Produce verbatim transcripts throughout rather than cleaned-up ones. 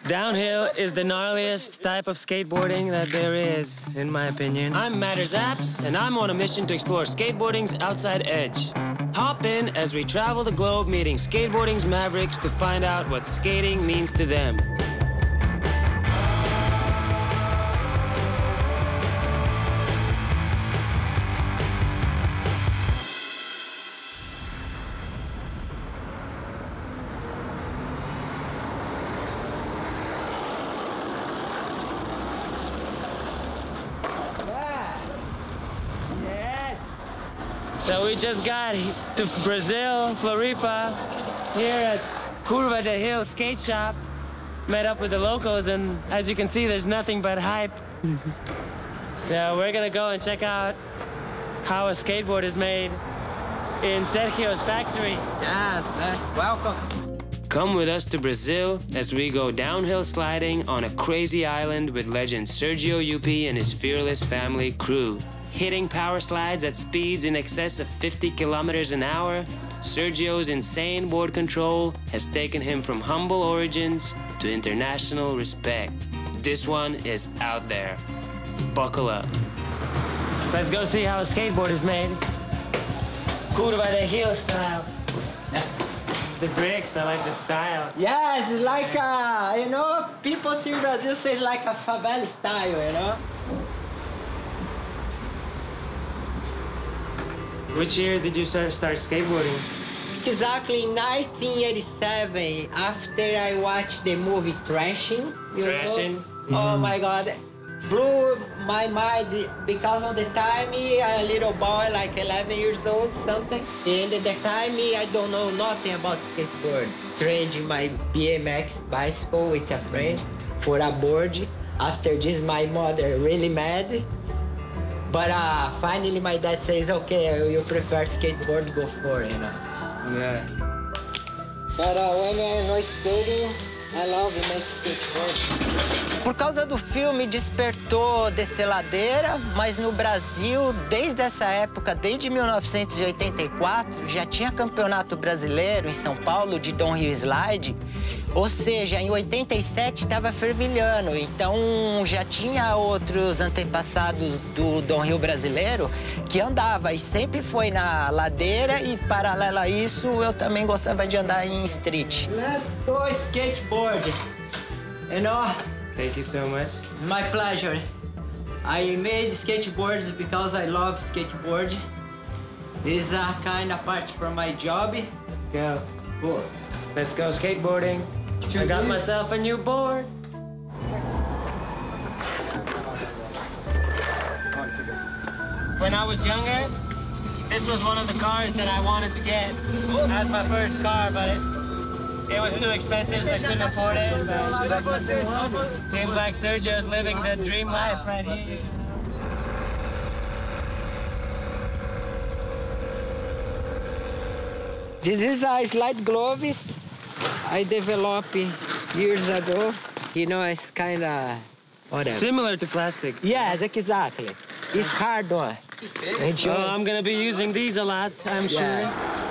Downhill is the gnarliest type of skateboarding that there is, in my opinion. I'm Matters Apps, and I'm on a mission to explore skateboarding's outside edge. Hop in as we travel the globe meeting skateboarding's mavericks to find out what skating means to them. So we just got to Brazil, Floripa, here at Curva de Hill skate shop. Met up with the locals, and as you can see, there's nothing but hype. So we're gonna go and check out how a skateboard is made in Sergio's factory. Yes, man. Welcome. Come with us to Brazil as we go downhill sliding on a crazy island with legend Sergio Yupi and his fearless family crew. Hitting power slides at speeds in excess of fifty kilometers an hour, Sergio's insane board control has taken him from humble origins to international respect. This one is out there. Buckle up. Let's go see how a skateboard is made. Curva de Hill style. The bricks, I like the style. Yes, it's like a, you know, people in Brazil say like a favela style, you know? Which year did you start, start skateboarding? Exactly in nineteen eighty-seven, after I watched the movie Thrashing. You Thrashing? know? Mm-hmm. Oh my God. Blew my mind because of the time, a little boy, like eleven years old, something. And at the time, I don't know nothing about skateboard. Trading my B M X bicycle with a friend for a board. After this, my mother really mad. But uh, finally, my dad says, okay, you prefer skateboard, go for it, you know. Yeah. But uh, when I was skating, I love to make skateboard. Por causa do filme, despertou descer ladeira, mas no Brasil, desde essa época, desde mil novecentos e oitenta e quatro, já tinha campeonato brasileiro em São Paulo de downhill slide. Ou seja, em oitenta e sete estava fervilhando, então já tinha outros antepassados do downhill brasileiro que andava e sempre foi na ladeira e, paralelo a isso, eu também gostava de andar em street. Let's go skateboard. You know? Thank you so much. My pleasure. I made skateboards because I love skateboard. It's a kind of part from my job. Let's go. Cool. Let's go skateboarding. I got myself a new board. When I was younger, this was one of the cars that I wanted to get as my first car, but it, it was too expensive, so I couldn't afford it. But seems like Sergio's living the dream life right here. This is a slide gloves I developed years ago. You know, it's kind of whatever. Similar to plastic. Yes, exactly. It's hard one. Enjoy. Oh, I'm gonna be using these a lot, I'm sure. Yes.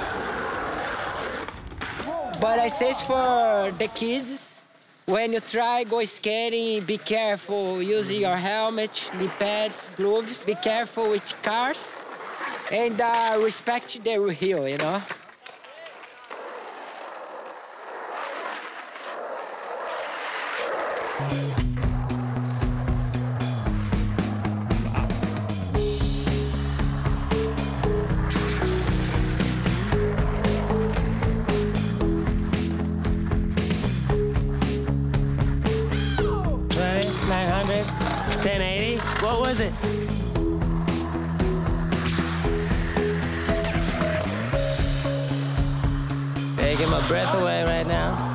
But I say for the kids, when you try go skating, be careful using your helmet, knee pads, gloves. Be careful with cars, and uh, respect the hill, you know. nine hundred, ten eighty, what was it? Taking my breath away right now.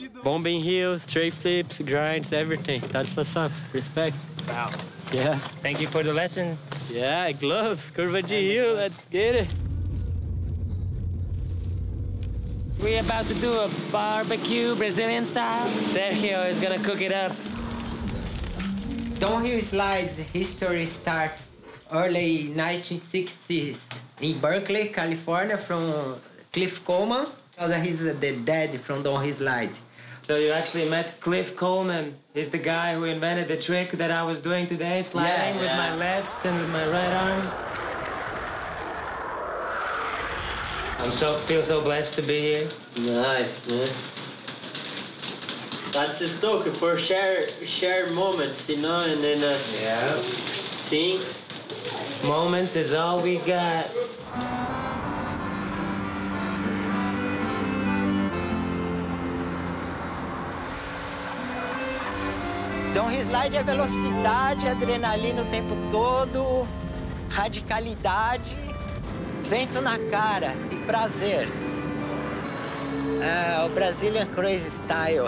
Bombing heels, straight flips, grinds, everything. That's what's up. Respect. Wow. Yeah. Thank you for the lesson. Yeah, gloves, curva de heel, let's get it. We're about to do a barbecue Brazilian style. Sergio is gonna cook it up. Downhill slides history starts early nineteen sixties in Berkeley, California, from Cliff Coleman. He's the dad from downhill slide. So you actually met Cliff Coleman. He's the guy who invented the trick that I was doing today, sliding Yes. with my left and with my right arm. I'm so feel so blessed to be here. Nice, man. That's just talking for share share moments, you know, and then uh, Yeah. things. Moments is all we got. Downhill slide é velocidade, adrenalina o tempo todo, radicalidade, vento na cara e prazer. É, o Brazilian Crazy Style.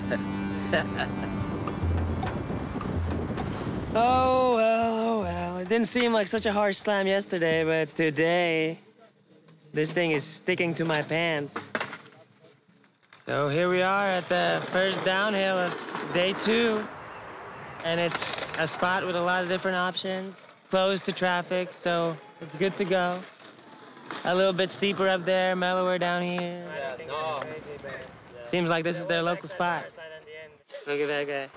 Oh, well, oh, well. It didn't seem like such a harsh slam yesterday, but today, this thing is sticking to my pants. So here we are at the first downhill of day two. And it's a spot with a lot of different options, closed to traffic, so it's good to go. A little bit steeper up there, mellower down here. Yeah, no. Seems like this is their local spot. Look at that guy.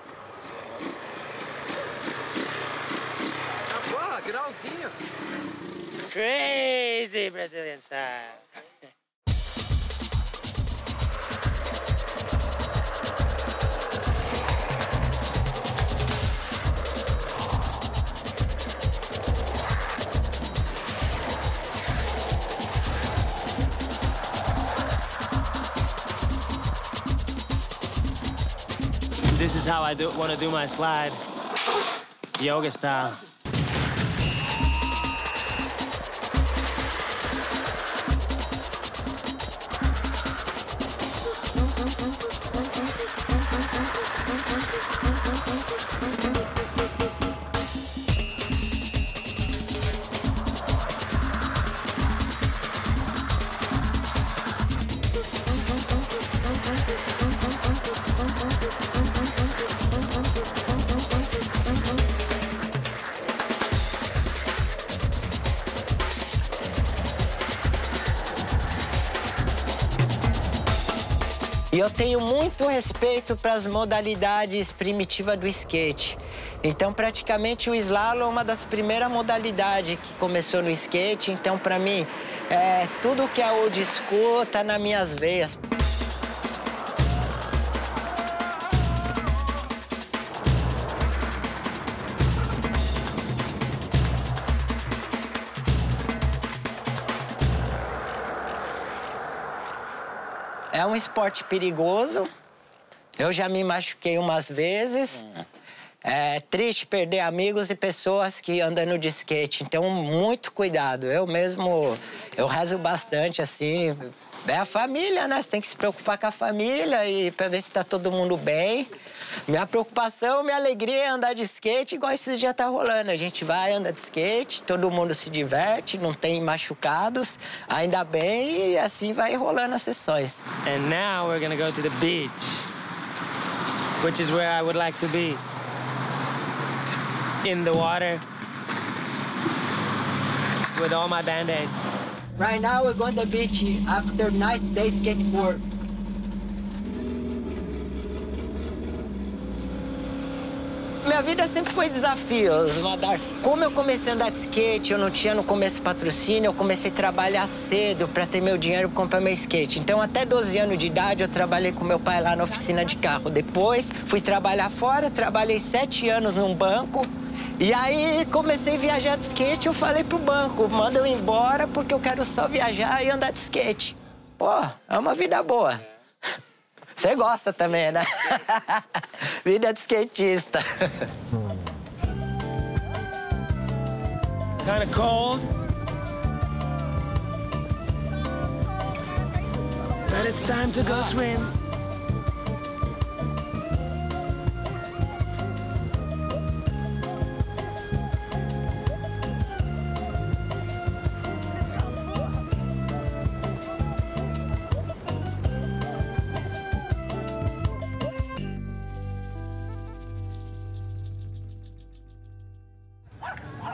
Crazy Brazilian style. This is how I do want to do my slide, yoga style. E eu tenho muito respeito para as modalidades primitivas do skate. Então, praticamente, o slalom é uma das primeiras modalidades que começou no skate. Então, para mim, é, tudo que é old school tá nas minhas veias. É um esporte perigoso. Eu já me machuquei umas vezes. É triste perder amigos e pessoas que andam de skate. Então, muito cuidado. Eu mesmo, eu rezo bastante, assim. É a família, né? Você tem que se preocupar com a família e para ver se tá todo mundo bem. Minha preocupação, minha alegria é andar de skate, igual esses dias tá rolando. A gente vai, anda de skate, todo mundo se diverte, não tem machucados, ainda bem, e assim vai rolando as sessões. And now we're gonna go to the beach, which is where I would like to be. In the water, with all my band-aids. Right now we're going to the beach after a nice day skateboard. Minha vida sempre foi desafios. Como eu comecei a andar de skate, eu não tinha no começo patrocínio, eu comecei a trabalhar cedo para ter meu dinheiro para comprar meu skate. Então, até doze anos de idade, eu trabalhei com meu pai lá na oficina de carro. Depois, fui trabalhar fora, trabalhei sete anos num banco. E aí, comecei a viajar de skate, eu falei pro banco, manda eu ir embora porque eu quero só viajar e andar de skate. Pô, é uma vida boa. Você gosta também, né? Vida de skatista. Kind of cold, but it's time to go swim.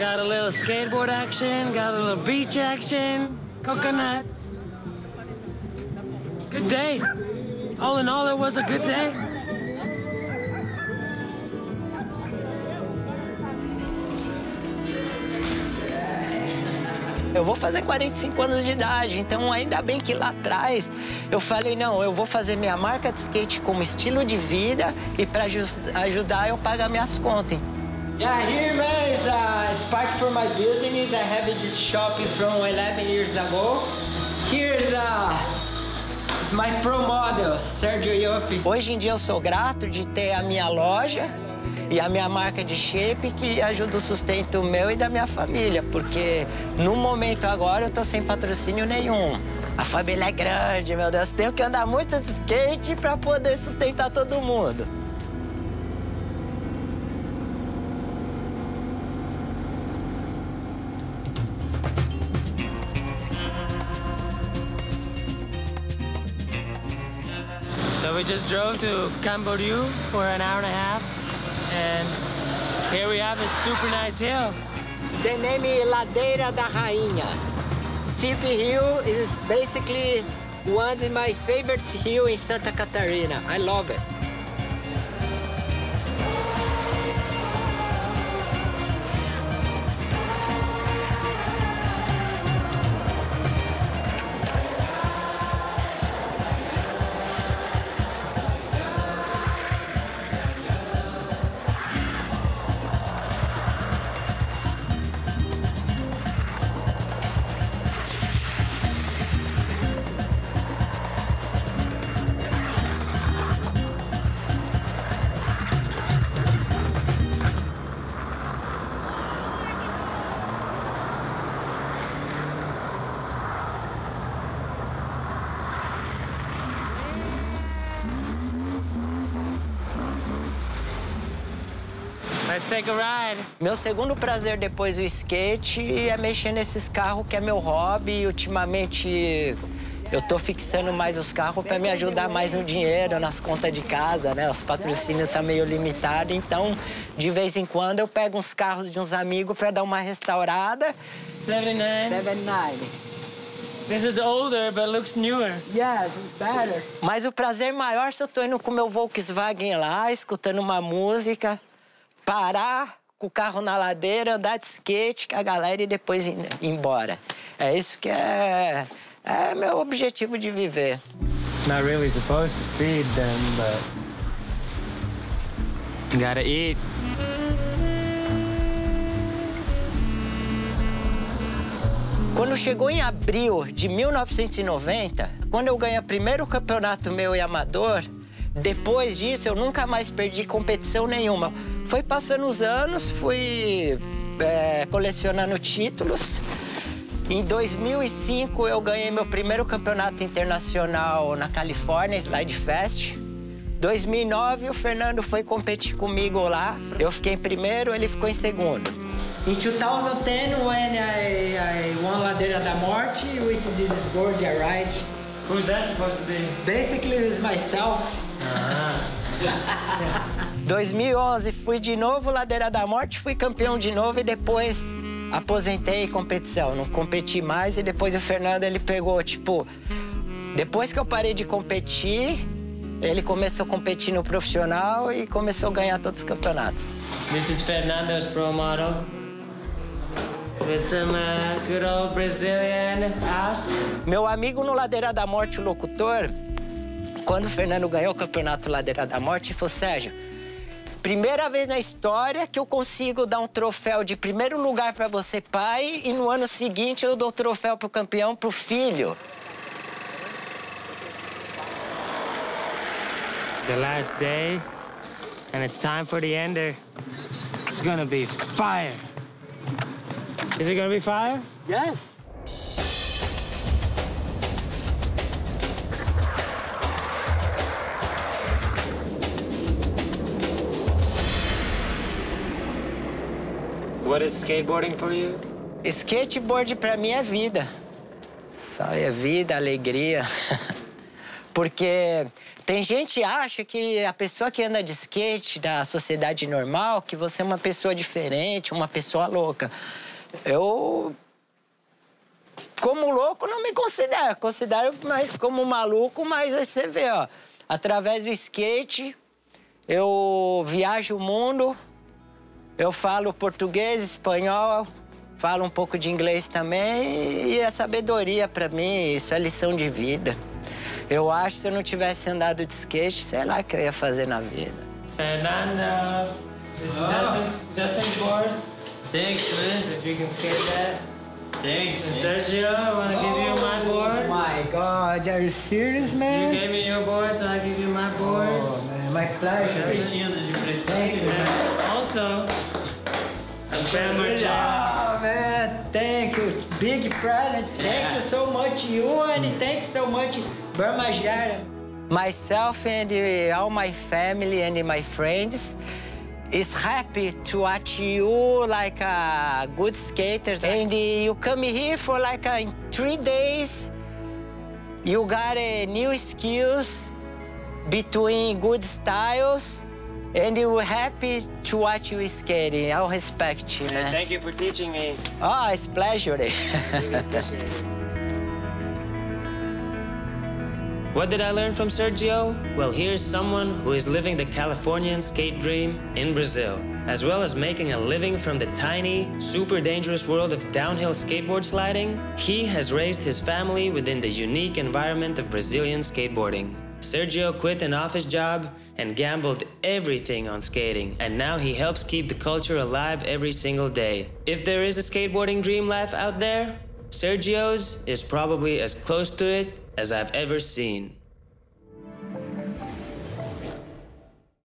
Got a little skateboard action, got a little beach action, coconuts. Good day. All in all, it was a good day. Eu vou fazer quarenta e cinco anos de idade, então ainda bem que lá atrás eu falei, não, eu vou fazer minha marca de skate como estilo de vida e para ajudar eu pagar minhas contas. Yeah, here, man, is uh, it's part for my business. I have this shop from eleven years ago. Here's uh, it's my pro model, Sergio Yupi. Hoje em dia eu sou grato de ter a minha loja e a minha marca de shape que ajuda o sustento meu e da minha família, porque no momento agora eu tô sem patrocínio nenhum. A família é grande, meu Deus, tenho que andar muito de skate para poder sustentar todo mundo. So we just drove to Camboriú for an hour and a half, and here we have a super nice hill. The name is Ladeira da Rainha. Steep hill is basically one of my favorite hills in Santa Catarina. I love it. Let's take a ride. Meu segundo prazer depois do skate é mexer nesses carros, que é meu hobby. E ultimamente eu tô fixando mais os carros para me ajudar mais no dinheiro, nas contas de casa, né? Os patrocínios tá meio limitado, então de vez em quando eu pego uns carros de uns amigos para dar uma restaurada. seventy-nine. seventy-nine. This is older, but looks newer. Yes, it's better. Mas o prazer maior se eu tô indo com o meu Volkswagen lá, escutando uma música, parar com o carro na ladeira, andar de skate com a galera e depois ir embora. É isso que é, é meu objetivo de viver. Not really supposed to feed them, but gotta eat. Quando chegou em abril de mil novecentos e noventa, quando eu ganhei o primeiro campeonato meu e amador, depois disso eu nunca mais perdi competição nenhuma. Foi passando os anos, fui é, colecionando títulos. Em dois mil e cinco eu ganhei meu primeiro campeonato internacional na Califórnia, Slide Fest. Em dois mil e nove o Fernando foi competir comigo lá. Eu fiquei em primeiro, ele ficou em segundo. In two thousand ten, when I, I won Ladeira da Morte with this board I ride. Who's that supposed to be? Basically, it's myself. Ah. dois mil e onze fui de novo Ladeira da Morte, fui campeão de novo e depois aposentei competição. Não competi mais e depois o Fernando, ele pegou, tipo... Depois que eu parei de competir, ele começou a competir no profissional e começou a ganhar todos os campeonatos. This is Fernando's pro model. With some uh, good old Brazilian ass. Meu amigo no Ladeira da Morte, o locutor, quando o Fernando ganhou o campeonato Ladeira da Morte, falou, Sérgio, primeira vez na história que eu consigo dar um troféu de primeiro lugar para você, pai, e no ano seguinte eu dou o troféu pro campeão, pro filho. The last day, and it's time for the ender. It's gonna be fire. Is it gonna be fire? Yes. What is skateboarding for you? Skateboard pra mim é vida. Só é vida, alegria. Porque Tem gente que acha que a pessoa que anda de skate da sociedade normal, que você é uma pessoa diferente, uma pessoa louca. Eu, como louco, não me considero. Considero mais como maluco, mas aí você vê, ó. Através do skate, eu viajo o mundo, eu falo português, espanhol, falo um pouco de inglês também, e é sabedoria pra mim, isso é lição de vida. Eu acho que se eu não tivesse andado de skate, sei lá o que eu ia fazer na vida. Fernando, Justin's, Justin's board. Thanks, man. If you can skate that. Thanks. And Sergio, I want to give you my board. Oh my God, are you serious, You man? gave me your board, so I give you my board. Oh, man, my pleasure. Thank you, man. And also, a family Oh, man, thank you. Big present. Thank Yeah. you so much, you, and thanks so much, Burma Jara. Myself and uh, all my family and my friends is happy to watch you like a good skater. And uh, you come here for like uh, in three days. You got uh, new skills between good styles. And we're happy to watch you skating. I'll respect you, man. Thank you for teaching me. Oh, it's a pleasure. What did I learn from Sergio? Well, here's someone who is living the Californian skate dream in Brazil, as well as making a living from the tiny, super dangerous world of downhill skateboard sliding. He has raised his family within the unique environment of Brazilian skateboarding. Sergio quit an office job and gambled everything on skating, and now he helps keep the culture alive every single day. If there is a skateboarding dream life out there, Sergio's is probably as close to it as I've ever seen.